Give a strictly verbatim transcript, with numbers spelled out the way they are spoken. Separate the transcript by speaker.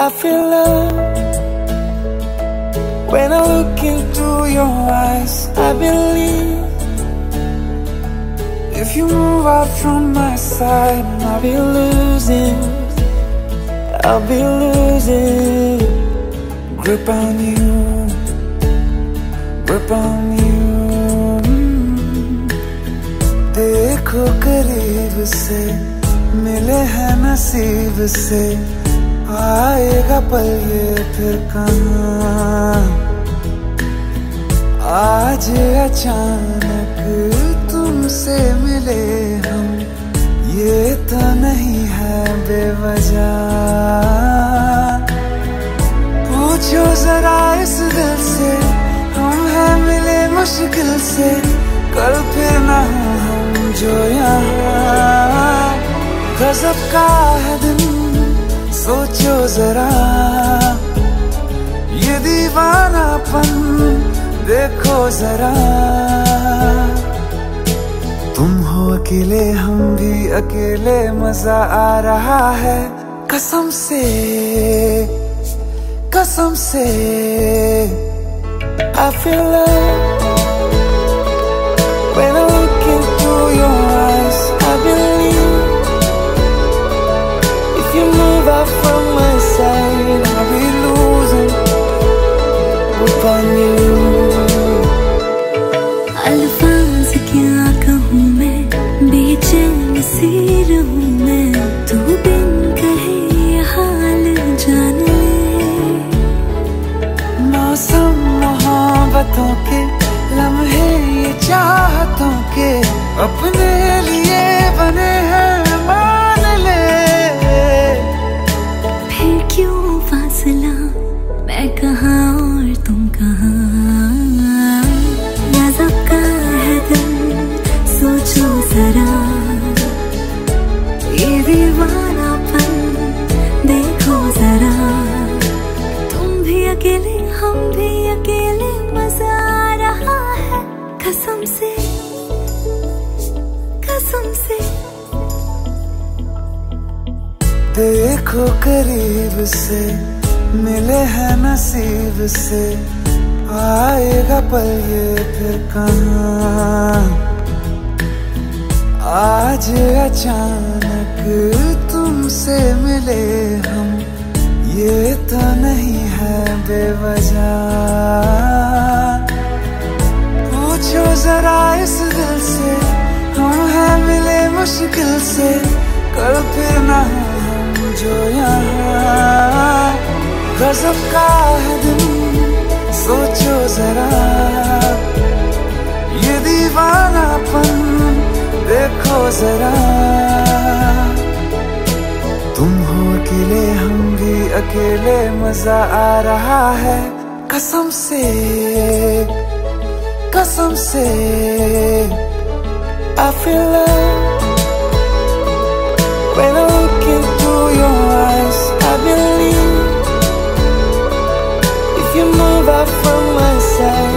Speaker 1: I feel love when I look into your eyes. I believe if you move out from my side, I'll be losing, I'll be losing grip on you, grip on you. देखो करीब से, मिले हैं नसीब से, आएगा पल ये फिर कहाँ। आज अचानक तुमसे मिले हम, ये तो नहीं है बेवजह। पूछो जरा इस दिल से, हम हैं मिले मुश्किल से, कल फिर ना हो हम जो यहाँ। गजब का है दिन, सोचो जरा ये दीवानापन देखो जरा। तुम हो अकेले, हम भी अकेले, मजा आ रहा है कसम से, कसम से। I feel love when I look into your eyes. I believe if you move out from my side, I'll be losing grip on you.
Speaker 2: अल्फाज क्या कहूँ मैं, बेचैन सी रहूँ मैं, तू बिन कहे ये हाल जान ले।
Speaker 1: मौसम मोहब्बतों के, लम्हे ये चाहतों के, अपने लिए बने हैं मान ले।
Speaker 2: फिर क्यों फासला, मैं कहाँ और तुम कहाँ। गजब का है दिल, सोचो जरा ये दीवानापन देखो जरा। तुम भी अकेले, हम भी अकेले, मजा आ रहा है कसम से, कसम से।
Speaker 1: देखो करीब से, मिले हैं नसीब से, आएगा पल ये फिर कहाँ। आज अचानक तुमसे मिले हम, ये तो नहीं है बेवजह। पूछो जरा इस दिल से, हम हैं मिले मुश्किल से, कल फिर ना हो हम जो यहाँ। गजब का है दिन, सोचो जरा ये दीवानापन देखो जरा। तुम हो अकेले, हम भी अकेले, मजा आ रहा है कसम से, कसम से। I feel love when I look into your eyes. I believe if you move out from my side,